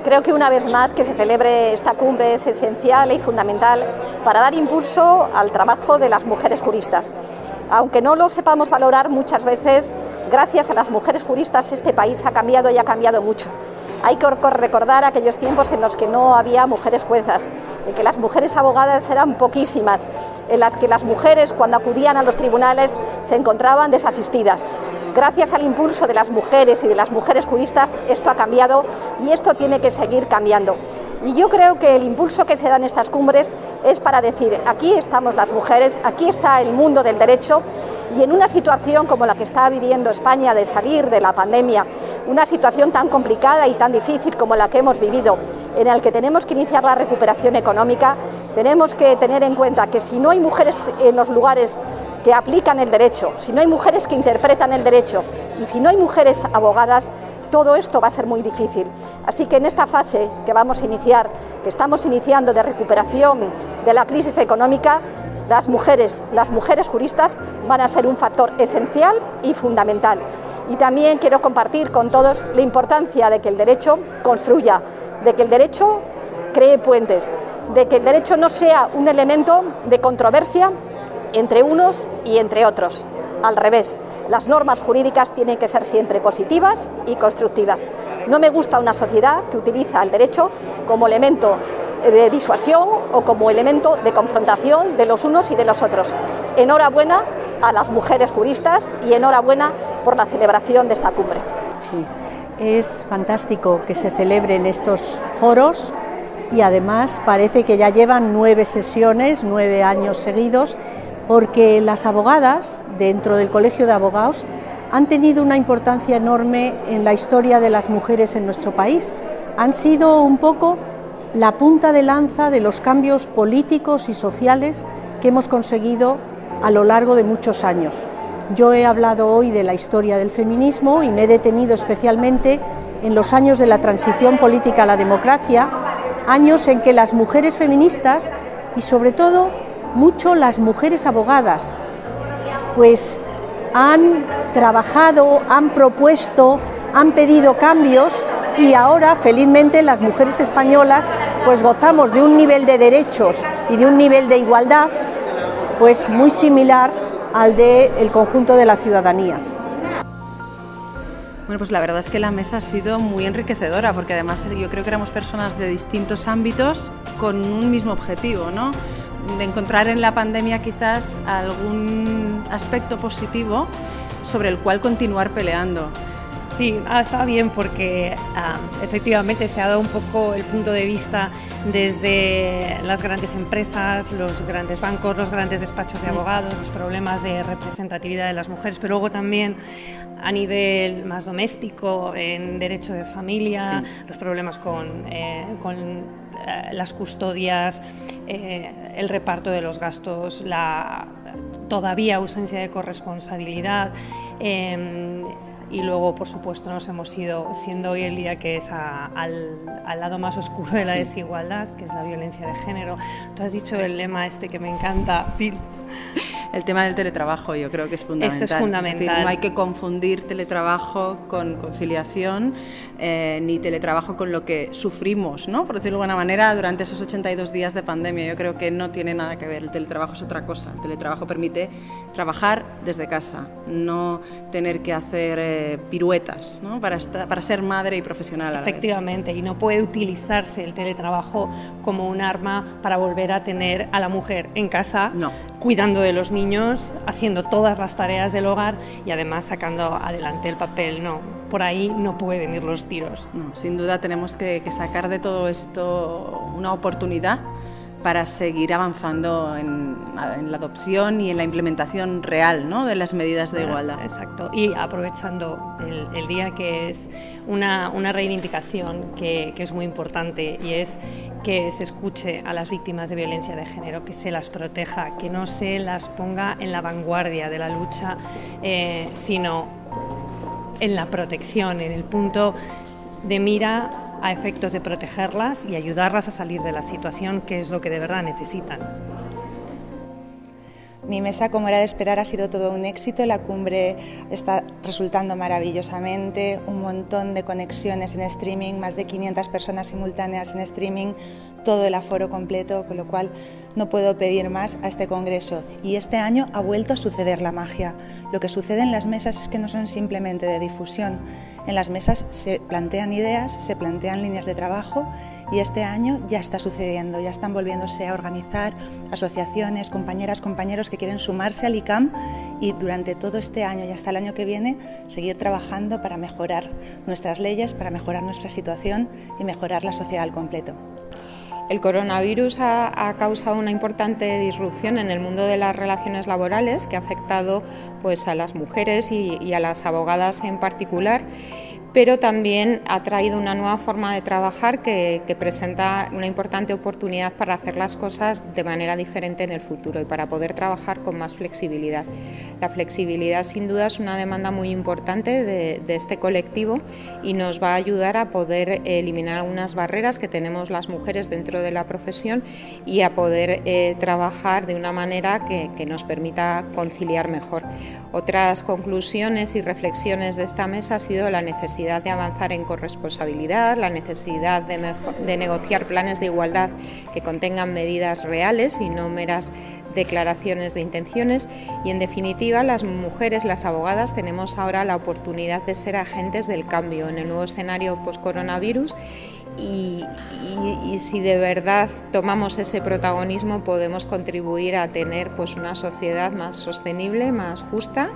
Creo que una vez más que se celebre esta cumbre es esencial y fundamental para dar impulso al trabajo de las mujeres juristas. Aunque no lo sepamos valorar muchas veces, gracias a las mujeres juristas este país ha cambiado y ha cambiado mucho. Hay que recordar aquellos tiempos en los que no había mujeres juezas, en que las mujeres abogadas eran poquísimas, en las que las mujeres cuando acudían a los tribunales se encontraban desasistidas. Gracias al impulso de las mujeres y de las mujeres juristas esto ha cambiado y esto tiene que seguir cambiando. Y yo creo que el impulso que se da en estas cumbres es para decir, aquí estamos las mujeres, aquí está el mundo del derecho y en una situación como la que está viviendo España de salir de la pandemia, una situación tan complicada y tan difícil como la que hemos vivido, en la que tenemos que iniciar la recuperación económica, tenemos que tener en cuenta que si no hay mujeres en los lugares que aplican el derecho, si no hay mujeres que interpretan el derecho y si no hay mujeres abogadas, todo esto va a ser muy difícil. Así que en esta fase que vamos a iniciar, que estamos iniciando de recuperación de la crisis económica, las mujeres juristas van a ser un factor esencial y fundamental. Y también quiero compartir con todos la importancia de que el derecho construya, de que el derecho cree puentes, de que el derecho no sea un elemento de controversia entre unos y entre otros. Al revés, las normas jurídicas tienen que ser siempre positivas y constructivas. No me gusta una sociedad que utiliza el derecho como elemento de disuasión o como elemento de confrontación de los unos y de los otros. Enhorabuena a las mujeres juristas y enhorabuena por la celebración de esta cumbre. Sí, es fantástico que se celebren estos foros y además parece que ya llevan 9 sesiones, 9 años seguidos, porque las abogadas dentro del Colegio de Abogados han tenido una importancia enorme en la historia de las mujeres en nuestro país. Han sido un poco la punta de lanza de los cambios políticos y sociales que hemos conseguido a lo largo de muchos años. Yo he hablado hoy de la historia del feminismo y me he detenido especialmente en los años de la transición política a la democracia, años en que las mujeres feministas y sobre todo mucho las mujeres abogadas, pues han trabajado, han propuesto, han pedido cambios y ahora felizmente las mujeres españolas pues gozamos de un nivel de derechos y de un nivel de igualdad pues muy similar al del conjunto de la ciudadanía. Bueno, pues la verdad es que la mesa ha sido muy enriquecedora porque además yo creo que éramos personas de distintos ámbitos con un mismo objetivo, ¿no? De encontrar en la pandemia quizás algún aspecto positivo sobre el cual continuar peleando. Sí, está bien porque efectivamente se ha dado un poco el punto de vista desde las grandes empresas, los grandes bancos, los grandes despachos de abogados, los problemas de representatividad de las mujeres, pero luego también a nivel más doméstico, en derecho de familia, sí, los problemas con las custodias, el reparto de los gastos, la todavía ausencia de corresponsabilidad. Y luego, por supuesto, nos hemos ido, siendo hoy el día que es al lado más oscuro de la desigualdad, que es la violencia de género. Tú has dicho el lema este que me encanta. El tema del teletrabajo yo creo que es fundamental. Eso es fundamental. Es decir, no hay que confundir teletrabajo con conciliación, ni teletrabajo con lo que sufrimos, ¿no? Por decirlo de alguna manera, durante esos 82 días de pandemia. Yo creo que no tiene nada que ver. El teletrabajo es otra cosa. El teletrabajo permite trabajar desde casa, no tener que hacer piruetas, ¿no? para ser madre y profesional a la vez. Efectivamente, y no puede utilizarse el teletrabajo como un arma para volver a tener a la mujer en casa, no, cuidando de los niños, haciendo todas las tareas del hogar y además sacando adelante el papel. No, por ahí no pueden ir los tiros. No, sin duda tenemos que sacar de todo esto una oportunidad para seguir avanzando en la adopción y en la implementación real, ¿no?, de las medidas de igualdad. Exacto, y aprovechando el día, que es una reivindicación que es muy importante, y es que se escuche a las víctimas de violencia de género, que se las proteja, que no se las ponga en la vanguardia de la lucha, sino en la protección, en el punto de mira a efectos de protegerlas y ayudarlas a salir de la situación, que es lo que de verdad necesitan. Mi mesa, como era de esperar, ha sido todo un éxito. La cumbre está resultando maravillosamente, un montón de conexiones en streaming, más de 500 personas simultáneas en streaming, todo el aforo completo, con lo cual no puedo pedir más a este congreso. Y este año ha vuelto a suceder la magia. Lo que sucede en las mesas es que no son simplemente de difusión. En las mesas se plantean ideas, se plantean líneas de trabajo, y este año ya está sucediendo, ya están volviéndose a organizar asociaciones, compañeras, compañeros que quieren sumarse al ICAM y durante todo este año y hasta el año que viene seguir trabajando para mejorar nuestras leyes, para mejorar nuestra situación y mejorar la sociedad al completo. El coronavirus ha causado una importante disrupción en el mundo de las relaciones laborales que ha afectado pues, a las mujeres y a las abogadas en particular, pero también ha traído una nueva forma de trabajar que presenta una importante oportunidad para hacer las cosas de manera diferente en el futuro y para poder trabajar con más flexibilidad. La flexibilidad sin duda es una demanda muy importante de este colectivo y nos va a ayudar a poder eliminar algunas barreras que tenemos las mujeres dentro de la profesión y a poder trabajar de una manera que nos permita conciliar mejor. Otras conclusiones y reflexiones de esta mesa ha sido la necesidad de avanzar en corresponsabilidad, la necesidad de negociar planes de igualdad que contengan medidas reales y no meras declaraciones de intenciones y, en definitiva, las mujeres, las abogadas, tenemos ahora la oportunidad de ser agentes del cambio en el nuevo escenario post-coronavirus y si de verdad tomamos ese protagonismo podemos contribuir a tener pues, una sociedad más sostenible, más justa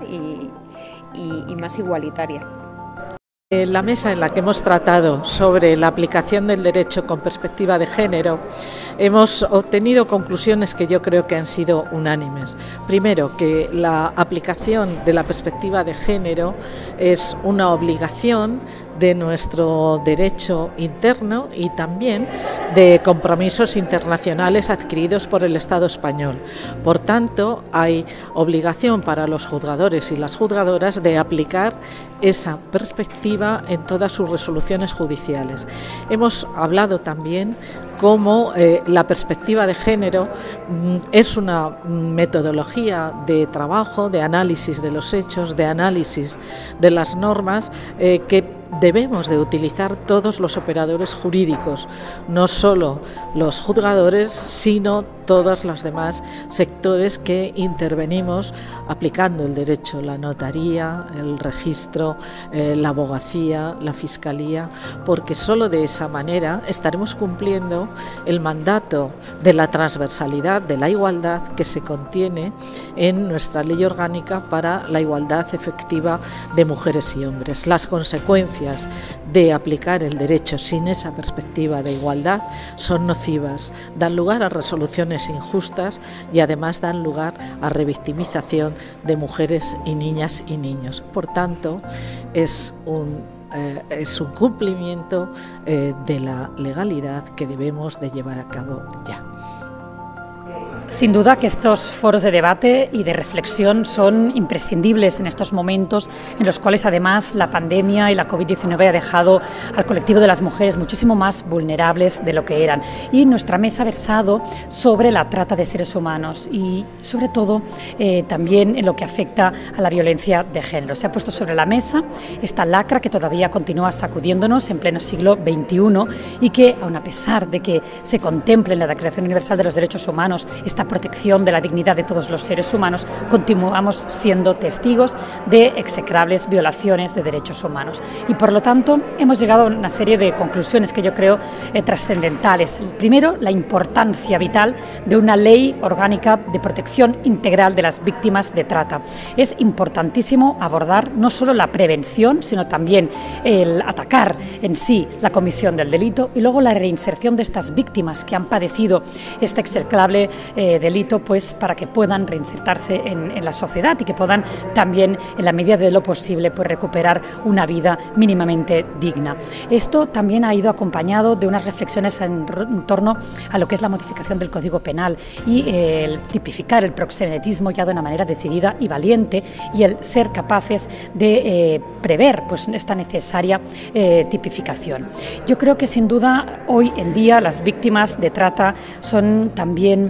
y más igualitaria. En la mesa en la que hemos tratado sobre la aplicación del derecho con perspectiva de género, hemos obtenido conclusiones que yo creo que han sido unánimes. Primero, que la aplicación de la perspectiva de género es una obligación de nuestro derecho interno y también de compromisos internacionales adquiridos por el Estado español. Por tanto, hay obligación para los juzgadores y las juzgadoras de aplicar esa perspectiva en todas sus resoluciones judiciales. Hemos hablado también cómo la perspectiva de género es una metodología de trabajo, de análisis de los hechos, de análisis de las normas que debemos de utilizar todos los operadores jurídicos, no solo los juzgadores, sino todos los demás sectores que intervenimos aplicando el derecho, la notaría, el registro, la abogacía, la fiscalía, porque solo de esa manera estaremos cumpliendo el mandato de la transversalidad, de la igualdad que se contiene en nuestra ley orgánica para la igualdad efectiva de mujeres y hombres. Las consecuencias de aplicar el derecho sin esa perspectiva de igualdad son nocivas, dan lugar a resoluciones injustas y además dan lugar a revictimización de mujeres y niñas y niños. Por tanto, es un cumplimiento de la legalidad que debemos de llevar a cabo ya. Sin duda que estos foros de debate y de reflexión son imprescindibles en estos momentos en los cuales además la pandemia y la COVID-19 ha dejado al colectivo de las mujeres muchísimo más vulnerables de lo que eran. Y nuestra mesa ha versado sobre la trata de seres humanos y sobre todo también en lo que afecta a la violencia de género. Se ha puesto sobre la mesa esta lacra que todavía continúa sacudiéndonos en pleno siglo XXI y que, aun a pesar de que se contemple en la Declaración Universal de los Derechos Humanos esta protección de la dignidad de todos los seres humanos, continuamos siendo testigos de execrables violaciones de derechos humanos. Y por lo tanto hemos llegado a una serie de conclusiones que yo creo trascendentales. Primero, la importancia vital de una ley orgánica de protección integral de las víctimas de trata. Es importantísimo abordar no solo la prevención, sino también el atacar en sí la comisión del delito y luego la reinserción de estas víctimas que han padecido este execrable delito, pues para que puedan reinsertarse en la sociedad y que puedan también, en la medida de lo posible, pues recuperar una vida mínimamente digna. Esto también ha ido acompañado de unas reflexiones en torno a lo que es la modificación del Código Penal y el tipificar el proxenetismo ya de una manera decidida y valiente y el ser capaces de prever pues esta necesaria tipificación. Yo creo que sin duda hoy en día las víctimas de trata son también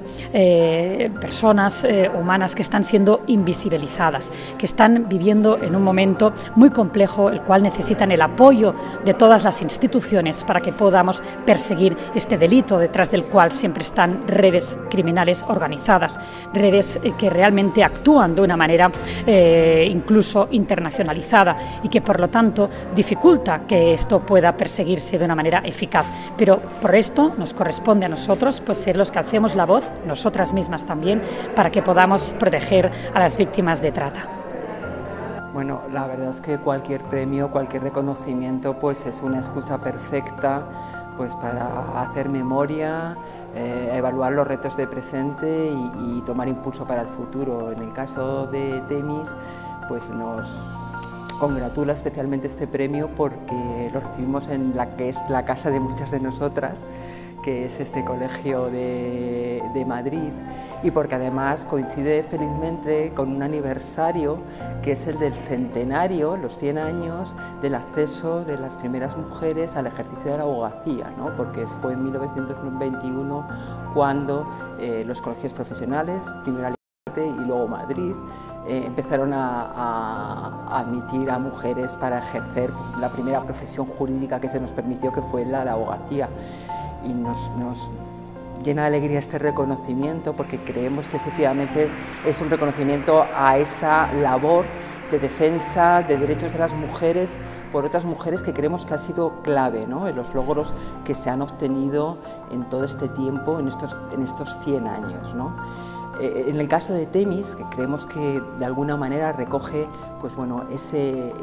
personas humanas que están siendo invisibilizadas, que están viviendo en un momento muy complejo, el cual necesitan el apoyo de todas las instituciones para que podamos perseguir este delito, detrás del cual siempre están redes criminales organizadas, redes que realmente actúan de una manera incluso internacionalizada y que por lo tanto dificulta que esto pueda perseguirse de una manera eficaz. Pero por esto nos corresponde a nosotros pues ser los que alcemos la voz, nosotras mismas también, para que podamos proteger a las víctimas de trata. Bueno, la verdad es que cualquier premio, cualquier reconocimiento pues es una excusa perfecta pues para hacer memoria, evaluar los retos de presente y tomar impulso para el futuro. En el caso de Temis pues nos congratula especialmente este premio porque lo recibimos en la que es la casa de muchas de nosotras, que es este colegio de Madrid, y porque además coincide felizmente con un aniversario que es el del centenario, los 100 años del acceso de las primeras mujeres al ejercicio de la abogacía, ¿no? Porque fue en 1921 cuando los colegios profesionales, primero Alicante y luego Madrid, empezaron a admitir a mujeres para ejercer la primera profesión jurídica que se nos permitió, que fue la abogacía. Y nos llena de alegría este reconocimiento porque creemos que efectivamente es un reconocimiento a esa labor de defensa de derechos de las mujeres por otras mujeres que creemos que ha sido clave, ¿no?, en los logros que se han obtenido en todo este tiempo, en estos 100 años, ¿no? En el caso de Temis, que creemos que de alguna manera recoge pues bueno, ese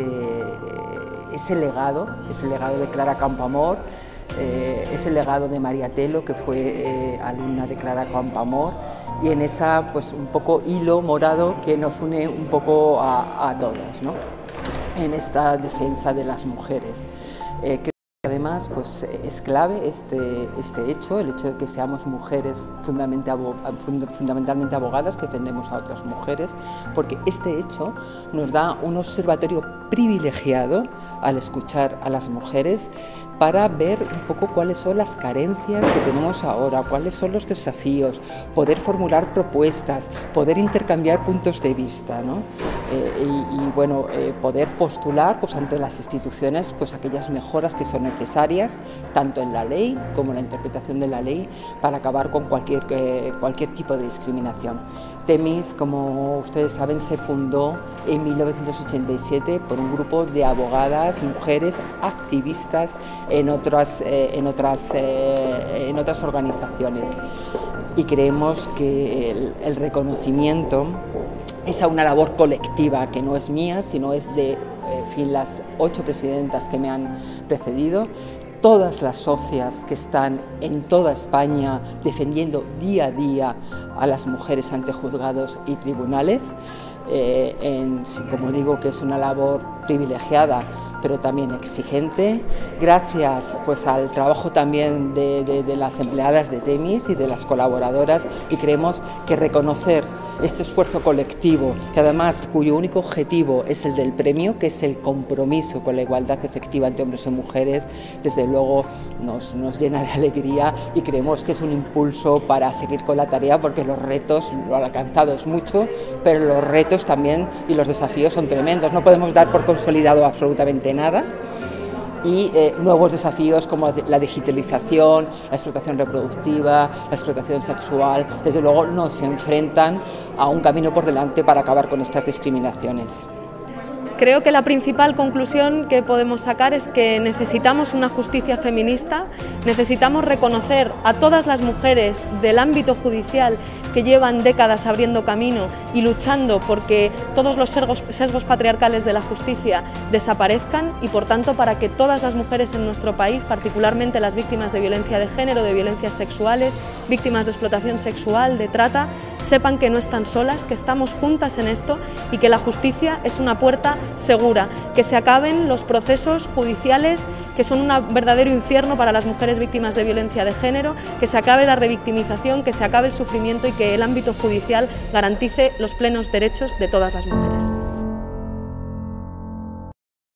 legado de Clara Campoamor, ese legado de María Telo, que fue alumna de Clara Campoamor, y en esa pues un poco hilo morado que nos une un poco a todas, ¿no?, en esta defensa de las mujeres. Además, pues es clave este hecho, el hecho de que seamos mujeres fundamentalmente abogadas que defendemos a otras mujeres, porque este hecho nos da un observatorio privilegiado al escuchar a las mujeres para ver un poco cuáles son las carencias que tenemos ahora, cuáles son los desafíos, poder formular propuestas, poder intercambiar puntos de vista, ¿no? Poder postular pues, ante las instituciones pues, aquellas mejoras que son necesarias, tanto en la ley como en la interpretación de la ley, para acabar con cualquier tipo de discriminación. Temis, como ustedes saben, se fundó en 1987 por un grupo de abogadas, mujeres activistas en otras organizaciones, y creemos que el reconocimiento es a una labor colectiva que no es mía, sino es de las 8 presidentas que me han precedido, todas las socias que están en toda España defendiendo día a día a las mujeres ante juzgados y tribunales, como digo, que es una labor privilegiada pero también exigente, gracias pues al trabajo también de las empleadas de Temis y de las colaboradoras, y creemos que reconocer este esfuerzo colectivo, que además cuyo único objetivo es el del premio, que es el compromiso con la igualdad efectiva entre hombres y mujeres, desde luego nos llena de alegría, y creemos que es un impulso para seguir con la tarea, porque los retos, lo alcanzado es mucho, pero los retos también y los desafíos son tremendos. No podemos dar por consolidado absolutamente nada, y nuevos desafíos como la digitalización, la explotación reproductiva, la explotación sexual, desde luego nos enfrentan a un camino por delante para acabar con estas discriminaciones. Creo que la principal conclusión que podemos sacar es que necesitamos una justicia feminista, necesitamos reconocer a todas las mujeres del ámbito judicial que llevan décadas abriendo camino y luchando porque todos los sesgos patriarcales de la justicia desaparezcan, y por tanto para que todas las mujeres en nuestro país, particularmente las víctimas de violencia de género, de violencias sexuales, víctimas de explotación sexual, de trata, sepan que no están solas, que estamos juntas en esto y que la justicia es una puerta segura, que se acaben los procesos judiciales que son un verdadero infierno para las mujeres víctimas de violencia de género, que se acabe la revictimización, que se acabe el sufrimiento y que el ámbito judicial garantice los plenos derechos de todas las mujeres.